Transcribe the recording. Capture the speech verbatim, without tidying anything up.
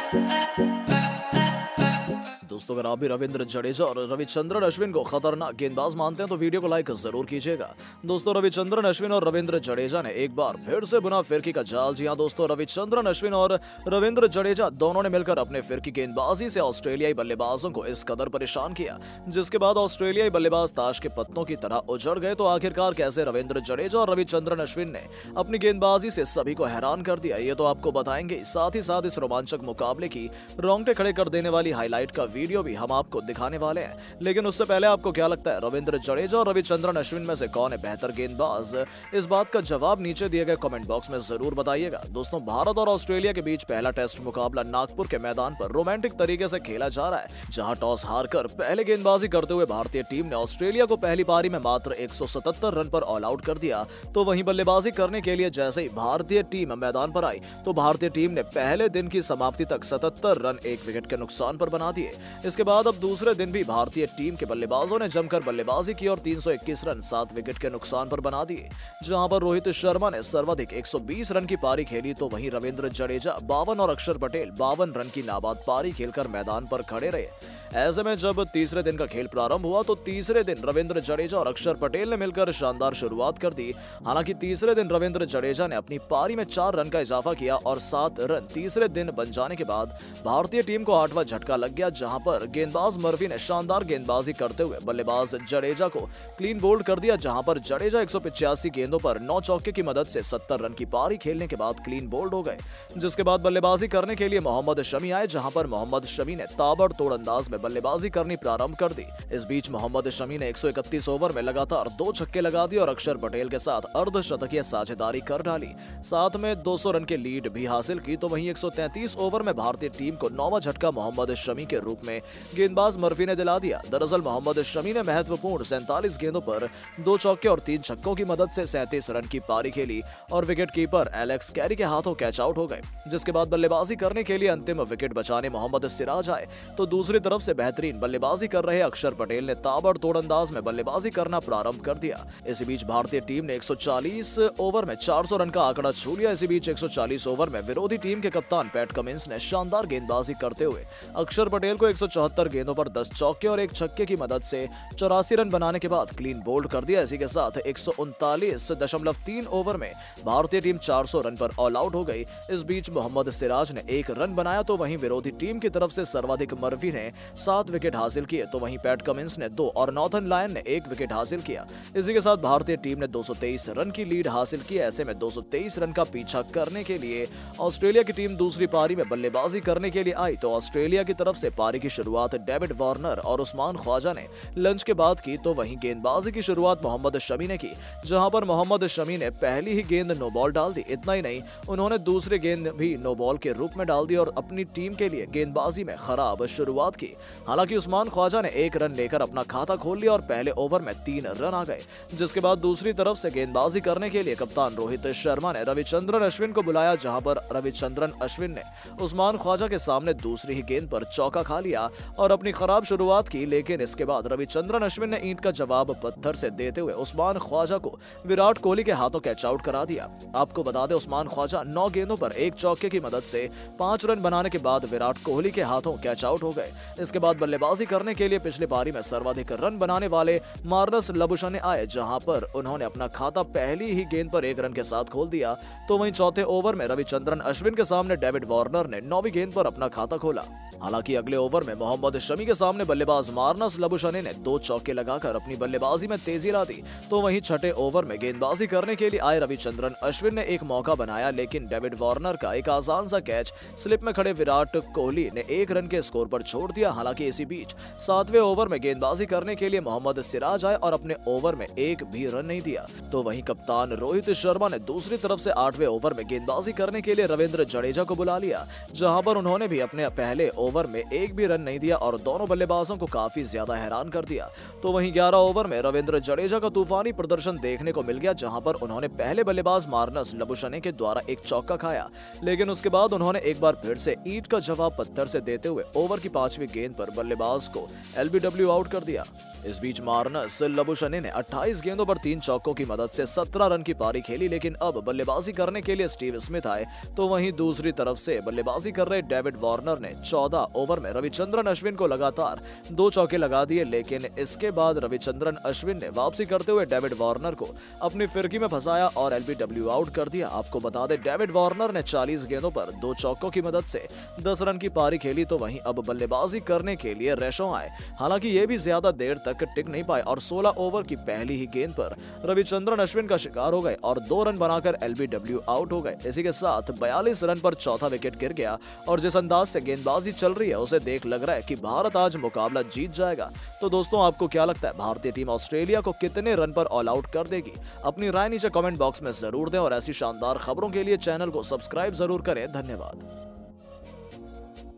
दोस्तों, अगर आप भी रविंद्र जडेजा और रविचंद्रन अश्विन को खतरनाक गेंदबाज मानते हैं तो वीडियो को लाइक जरूर कीजिएगा। दोस्तों, रविचंद्रन अश्विन और रविंद्र जडेजा ने एक बार फिर से बुना फिरकी का जाल। जी हां दोस्तों, रविचंद्रन अश्विन और रविंद्र जडेजा दोनों ने मिलकर अपने फिरकी गेंदबाजी से ऑस्ट्रेलियाई बल्लेबाजों को इस कदर परेशान किया, जिसके बाद ऑस्ट्रेलियाई बल्लेबाज ताश के पत्तों की तरह उजड़ गए। तो आखिरकार कैसे रविंद्र जडेजा और रविचंद्रन अश्विन ने अपनी गेंदबाजी से सभी को हैरान कर दिया, ये तो आपको बताएंगे। साथ ही साथ इस रोमांचक मुकाबले की रोंगटे खड़े कर देने वाली हाईलाइट का वीडियो भी हम आपको दिखाने वाले हैं। लेकिन उससे पहले आपको क्या लगता है, रविंद्र जडेजा और रविचंद्रन अश्विन में से कौन है बेहतर गेंदबाज? इस बात का जवाब नीचे दिए गए कमेंट बॉक्स में जरूर बताइएगा। दोस्तों, भारत और ऑस्ट्रेलिया के बीच पहला टेस्ट मुकाबला नागपुर के मैदान पर रोमांटिक तरीके से खेला जा रहा है, जहां टॉस हारकर पहले गेंदबाजी करते हुए भारतीय टीम ने ऑस्ट्रेलिया को पहली पारी में मात्र एक सौ सतहत्तर रन पर ऑल आउट कर दिया। तो वहीं बल्लेबाजी करने के लिए जैसे ही भारतीय टीम मैदान पर आई तो भारतीय टीम ने पहले दिन की समाप्ति तक सतहत्तर रन एक विकेट के नुकसान पर बना दिए। इसके बाद अब दूसरे दिन भी भारतीय टीम के बल्लेबाजों ने जमकर बल्लेबाजी की और तीन सौ इक्कीस रन सात विकेट के नुकसान पर बना दिए, जहां पर रोहित शर्मा ने सर्वाधिक एक सौ बीस रन की पारी खेली। तो वहीं रविंद्र जडेजा बावन और अक्षर पटेल बावन रन की नाबाद पारी खेलकर मैदान पर खड़े रहे। ऐसे में जब तीसरे दिन का खेल प्रारंभ हुआ तो तीसरे दिन रविंद्र जडेजा और अक्षर पटेल ने मिलकर शानदार शुरुआत कर दी। हालांकि तीसरे दिन रविंद्र जडेजा ने अपनी पारी में चार रन का इजाफा किया और सात रन तीसरे दिन बन जाने के बाद भारतीय टीम को आठवां झटका लग गया, जहां पर गेंदबाज मर्फी ने शानदार गेंदबाजी करते हुए बल्लेबाज जडेजा को क्लीन बोल्ड कर दिया, जहां पर जडेजा एक सौ पचासी गेंदों पर नौ चौके की मदद से सत्तर रन की पारी खेलने के बाद क्लीन बोल्ड हो गए। जिसके बाद बल्लेबाजी करने के लिए मोहम्मद शमी आए, जहां पर मोहम्मद शमी ने ताबड़तोड़ अंदाज में बल्लेबाजी करनी प्रारंभ कर दी। इस बीच मोहम्मद शमी ने एक सौ इकतीस ओवर में लगातार दो छक्के लगा दिए और अक्षर पटेल के साथ अर्धशतकीय साझेदारी कर डाली, साथ में दो सौ रन के लीड भी हासिल की। तो वहीं एक सौ तैंतीस ओवर में भारतीय टीम को नौवां झटका मोहम्मद शमी के रूप में गेंदबाज मर्फी ने दिला दिया। दरअसल मोहम्मद शमी ने महत्वपूर्ण सैंतालीस गेंदों पर दो चौके और तीन छक्कों की मदद से सैंतीस रन की पारी खेली और विकेट कीपर एलेक्स कैरी के हाथों कैच आउट हो गए। जिसके बाद बल्लेबाजी करने के लिए अंतिम विकेट बचाने मोहम्मद सिराज आए, तो दूसरी तरफ से बेहतरीन बल्लेबाजी कर रहे अक्षर पटेल ने ताबड़तोड़ अंदाज में बल्लेबाजी करना प्रारंभ कर दिया। इसी बीच भारतीय टीम ने एक सौ चालीस ओवर में चार सौ रन का आंकड़ा छू लिया। इसी बीच एक सौ चालीस ओवर में विरोधी टीम के कप्तान पैट कमिंस ने शानदार गेंदबाजी करते हुए अक्षर पटेल को एक सौ चौहत्तर गेंदों पर दस चौके और एक छक्के की मदद से चौरासी रन बनाने के बाद क्लीन बोल्ड कर दिया। इसी के साथ एक सौ उनतालीस दशमलव तीन ओवर में भारतीय टीम चार सौ रन पर ऑल आउट हो गई। इस बीच मोहम्मद सिराज ने एक रन बनाया, तो वहीं विरोधी टीम की तरफ से सर्वाधिक मर्फी ने सात विकेट हासिल किए, तो वहीं पैट कमिंस ने दो और नॉर्थन लायन ने एक विकेट हासिल किया। इसी के साथ भारतीय टीम ने दो सौ तेईस रन की लीड हासिल की। ऐसे में दो सौ तेईस रन का पीछा करने के लिए ऑस्ट्रेलिया की टीम दूसरी पारी में बल्लेबाजी करने के लिए आई। तो ऑस्ट्रेलिया की तरफ से पारी की शुरुआत डेविड वार्नर और उस्मान ख्वाजा ने लंच के बाद की, तो वहीं गेंदबाजी की शुरुआत मोहम्मद शमी ने की, जहां पर मोहम्मद शमी ने पहली ही गेंद नो बॉल डाल दी। इतना ही नहीं, उन्होंने दूसरी गेंद भी नो बॉल के रूप में डाल दी और अपनी टीम के लिए गेंदबाजी में खराब शुरुआत की। हालांकि उस्मान ख्वाजा ने एक रन लेकर अपना खाता खोल लिया और पहले ओवर में तीन रन आ गए। जिसके बाद दूसरी तरफ से गेंदबाजी करने के लिए कप्तान रोहित शर्मा ने रविचंद्रन अश्विन को बुलाया, जहां पर रविचंद्रन अश्विन ने उस्मान ख्वाजा के सामने दूसरी ही गेंद पर चौका खा लिया और अपनी खराब शुरुआत की। लेकिन इसके बाद रविचंद्रन अश्विन ने ईंट का जवाब पत्थर से देते हुए उस्मान ख्वाजा को विराट कोहली के हाथों कैच आउट करा दिया। आपको बता दें, उस्मान ख्वाजा नौ गेंदों पर एक चौके की मदद से पांच रन बनाने के बाद विराट कोहली के हाथों कैच आउट हो गए। इसके बाद बल्लेबाजी करने के लिए पिछली पारी में सर्वाधिक रन बनाने वाले मार्नस लबुशने आए, जहां पर उन्होंने अपना खाता पहली ही गेंद पर एक रन के साथ खोल दिया। तो वहीं चौथे ओवर में रविचंद्रन अश्विन के सामने डेविड वार्नर ने नौवीं गेंद पर अपना खाता खोला। हालांकि अगले ओवर में मोहम्मद शमी के सामने बल्लेबाज मार्नस लबुशने ने दो चौके लगाकर अपनी बल्लेबाजी में तेजी ला दी। तो वहीं छठे ओवर में गेंदबाजी करने के लिए आए रविचंद्रन अश्विन ने एक मौका बनाया, लेकिन डेविड वार्नर का एक आसान सा कैच स्लिप में खड़े विराट कोहली ने एक रन के स्कोर पर छोड़ दिया। हालांकि इसी बीच सातवें ओवर में गेंदबाजी करने के लिए मोहम्मद सिराज आए और अपने ओवर में एक भी रन नहीं दिया। तो वहीं कप्तान रोहित शर्मा ने दूसरी तरफ से आठवें ओवर में गेंदबाजी करने के लिए रविंद्र जडेजा को बुला लिया, जहां पर उन्होंने भी अपने पहले ओवर में एक भी रन नहीं दिया और दोनों बल्लेबाजों को काफी ज्यादा हैरान कर दिया। तो वहीं ग्यारह ओवर में रविंद्र जडेजा का तूफानी प्रदर्शन देखने को मिल गया, जहां पर उन्होंने पहले बल्लेबाज मार्नस लबुशने के द्वारा एक चौका खाया, लेकिन उसके बाद उन्होंने एक बार फिर से ईंट का जवाब पत्थर से देते हुए ओवर की पांचवी गेंद पर बल्लेबाज को एलबीडब्ल्यू आउट कर दिया। इस बीच मार्नस लबुशने ने अट्ठाईस गेंदों पर तीन चौकों की मदद से सत्रह रन की पारी खेली, लेकिन अब बल्लेबाजी करने के लिए स्टीव स्मिथ आए। तो वहीं दूसरी तरफ से बल्लेबाजी कर रहे डेविड वार्नर ने चौदह ओवर में रविचंद्रन अश्विन को लगातार दो चौके लगा दिए, लेकिन इसके बाद रविचंद्रन अश्विन ने वापसी करते हुए डेविड वार्नर को अपनी फिरकी में फंसाया और एलबीडब्ल्यू आउट कर दिया। आपको बता दें, डेविड वार्नर ने चालीस गेंदों पर दो चौकों की मदद से दस रन की पारी खेली। तो वहीं अब बल्लेबाजी करने के लिए रेशो आए, हालांकि ये भी ज्यादा देर तक टिक नहीं पाए और सोलह ओवर की पहली ही गेंद पर रविचंद्रन अश्विन का शिकार हो गए और दो रन बनाकर एलबीडब्ल्यू आउट हो गए। इसी के साथ बयालीस रन पर चौथा विकेट गिर गया और जिस अंदाज से गेंदबाजी चल रही है उसे देख लग रहा है कि भारत आज मुकाबला जीत जाएगा। तो दोस्तों, आपको क्या लगता है, भारतीय टीम ऑस्ट्रेलिया को कितने रन पर ऑल आउट कर देगी? अपनी राय नीचे कमेंट बॉक्स में जरूर दें और ऐसी शानदार खबरों के लिए चैनल को सब्सक्राइब जरूर करें। धन्यवाद।